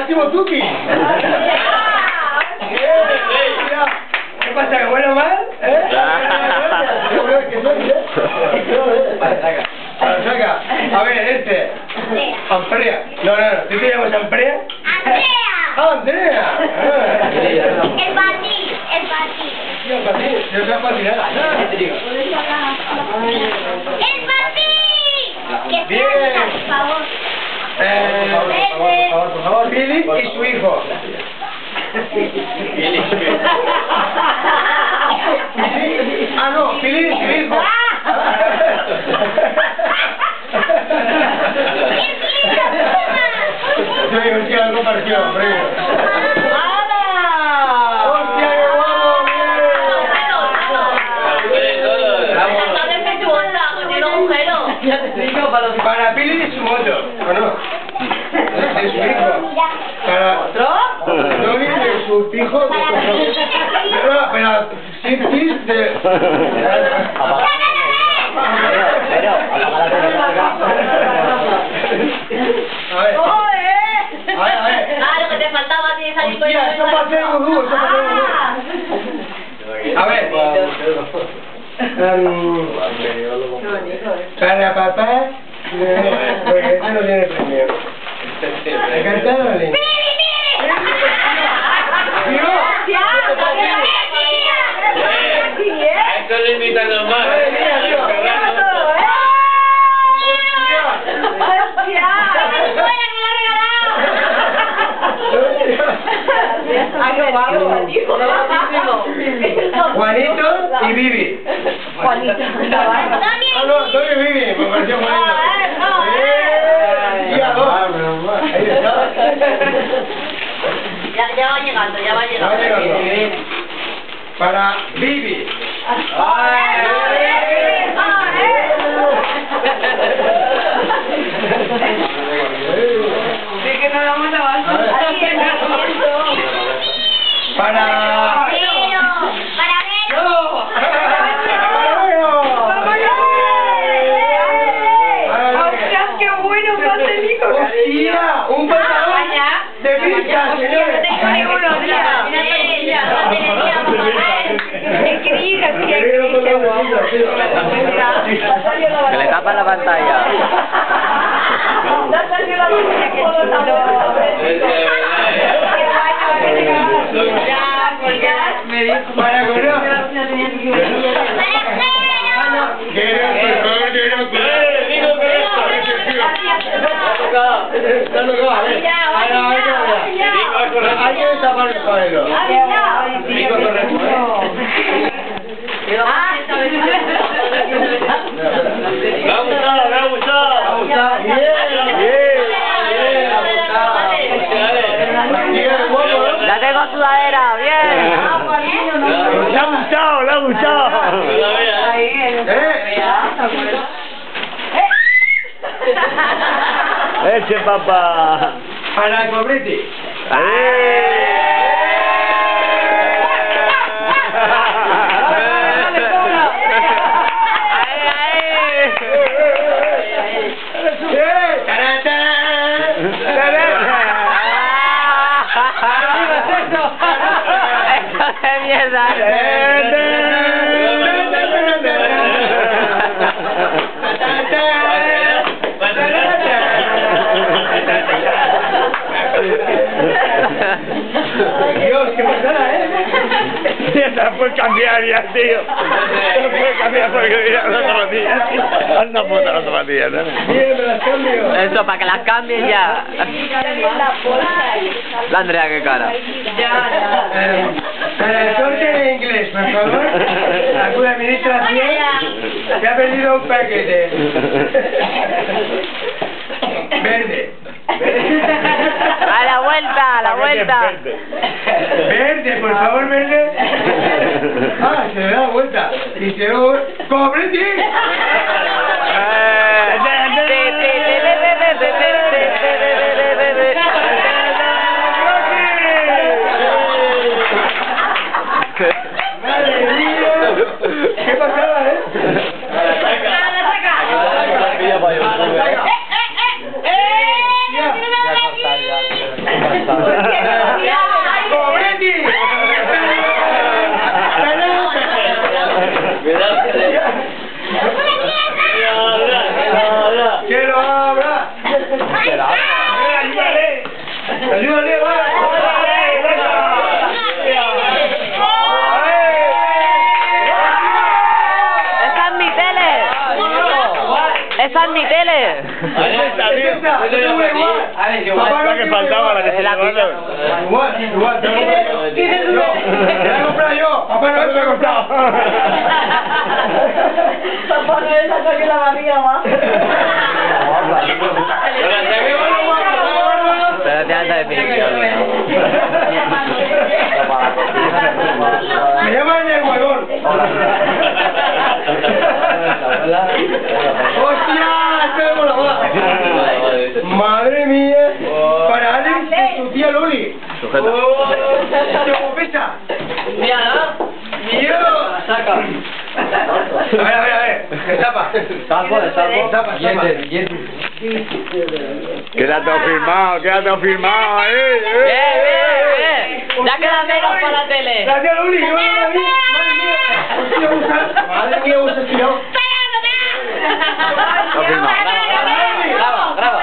Máximo Tuki. ¿Qué pasa? ¿Que bueno mal? Saca. A ver, este. Amprea. No. ¿Tú te llamas Amprea? Andrea. Andrea. El Pati. Yo soy patinada. El Pati. Bien. Por favor, Billy y su hijo. Ah, no, Billy y su hijo. Yo digo, sí, algo parecido, hombre. ¡Hostia, qué guapo! Para Billy y su moto, ¿o no? De su hijo. Para Tony de su hijo. Para Simpkins de... A ver. Lo que te faltaba a ti es salir con Hostia, esto para hacer vudú, A ver. Para papá, porque este no tiene premio. ¿Me cantaron, Lina? Esto lo invitan los más. Juanito y Vivi. Juanito. No, Tony y Vivi, me pareció Juanito. Ahí está. Ya va llegando. Para Vivi. Para... ¡Hostia! ¡Un pantalón de pizza, señores! Que le tapa la pantalla. Para Correa. Hay que destapar el suelo. Me ha gustado. La tengo sudadera, bien. Le ha gustado. Ese papá. Para Cobriti. ¡Qué mierda! Dios, qué pasada, La puedes cambiar ya, tío. La puedes cambiar porque mira las zapatillas. Anda puta las zapatillas, ¿no? Bien, me las cambio. Eso, para que las cambies ya. La Andrea, qué cara. Para el corte de inglés, por favor. La administración se ha perdido un paquete. Verde. A la vuelta, a la vuelta. Verde, por favor, verde. Ah, se le da la vuelta. Y se lo... ¡Cobriti! ¡Madre mía! ¡Qué pasada, esa es mi tele. Esta, igual. La que faltaba, la que se llevó. Igual. Te la he comprado yo. Papá no te la he comprado. Papá no le sacó que la barriga más. Pero te alta definición. Me llaman el huevón. ¡Hostia! ¡Este de la bola! ¡Madre mía! Para Alex y su tía Loli. ¡Qué guapesa! Mira, ¿no? ¡Mío! Saca. A ver. ¿Qué tapa? Tapa. Queda todo firmado, Bien. Ya queda menos para la tele. ¡La tía Loli! ¡Madre mía! ¡Hostia, tirado! Graba.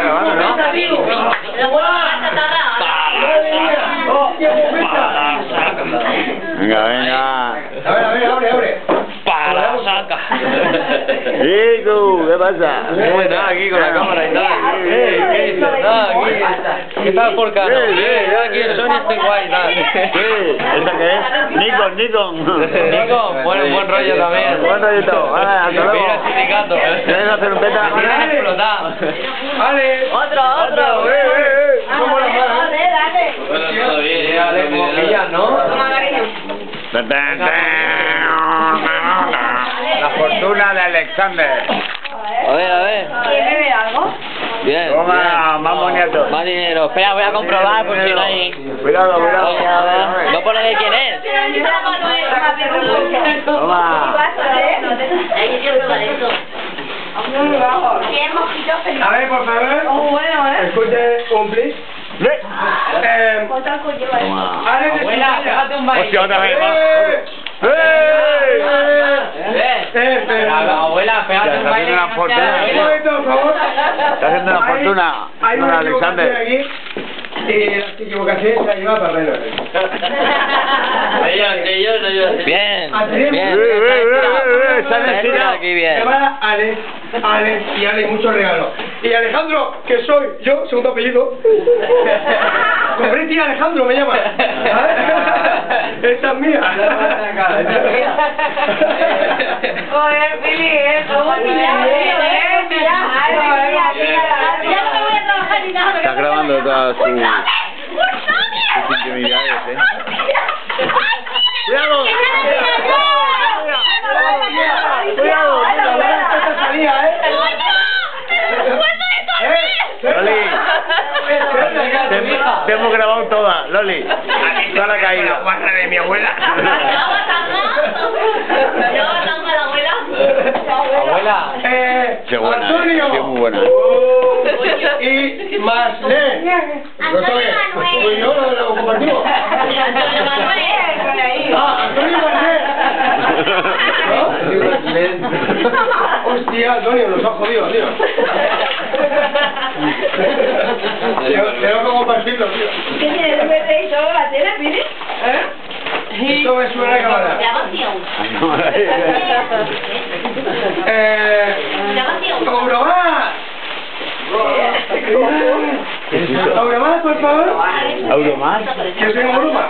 Venga. A ver, abre. Para la saca. Hijo, ¿qué pasa? ¿Cómo estás aquí con la cámara y tal? ¿Qué dices? ¿Qué tal por casa? Yo aquí en Sony estoy guay, tal. ¿Esa qué es? Nikon. Nico, bueno, buen rollo también. Buen rollito. Vale, hasta luego. Mira el sindicato. ¿Quieres hacer un beta? Mira explotado. ¡Ale! Otro. ¿Cómo la mala? Dale. Bueno, todo bien. Dale, como pillas, ¿no? La fortuna de Alexander. A ver. ¿Quién bebe algo? Bien. Toma, más boniato. Más dinero. Espera, voy a comprobar por si no hay... Cuidado. No pone de quién es. Toma. Hay que probar eso. ¿Qué mojito feliz? A ver, por favor. Bueno, Escuche un please. Otra cosa lleva eso. Alex, Abuela, pégate un baile. Hostia, otra vez más. Abuela, pégate un Está baile. haciendo una fortuna. Un momento, por favor. Está haciendo una fortuna. Hay Don una Alexander. equivocación aquí. Y las equivocaciones se las lleva Papá Noel. Bien. Está destinado. Aquí bien. Se va Alex y Alex muchos regalos. Y Alejandro, que soy yo, segundo apellido. Cobriti Alejandro me llama. Esta es mía. Joder, Pili, ¿cómo Está grabando todas sus intimidades, Cuidado. Esta salía, Loli, te hemos grabado todas, Loli. Toda la caída. Guarra de mi abuela. Abuela. Qué buena, Antonio. qué muy buena. Y Marlene. Pues yo lo compartimos. Antonio Marlene. Hostia, Antonio, nos ha jodido, tío. Tengo que compartirlo, tío. ¿Qué tienes? ¿Un bebé y todo la tele, Pili? Esto me suena a cámara. ¡Auromás! ¿Auromás, por favor? ¿Auromás? ¿Yo soy Auromás?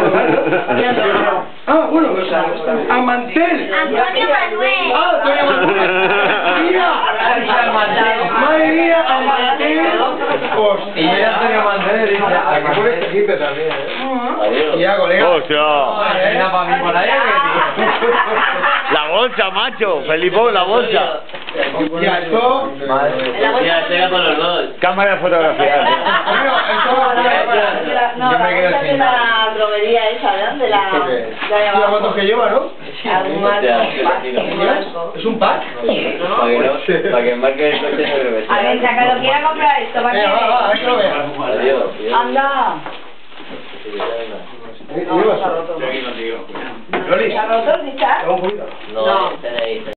Bueno, Amantel. Antonio Manuel. Antonio Manuel. ¡Mira! ¡Madre mía, Amantel! ¡Hostia! Antonio Manuel dice, Hay que poner este quinto también, Ya, colega. ¡Hostia! Mira para mí por ahí, La bolsa, macho. Felipón, la bolsa. Ya, esto... con los dos. Cámara de fotografía. Bueno, esto... No, Yo me quedo la sin... la droguería esa, ¿no? De la... Mira cuántos que lleva, ¿no? ¿Es un pack? Para que marque el coche de revés. A ver, Sacalo, quiera comprar esto, ¿para Venga, va, a ver que lo vea. Adiós. Anda. Loli, ¿Se ha roto, quizás? un poquito. No,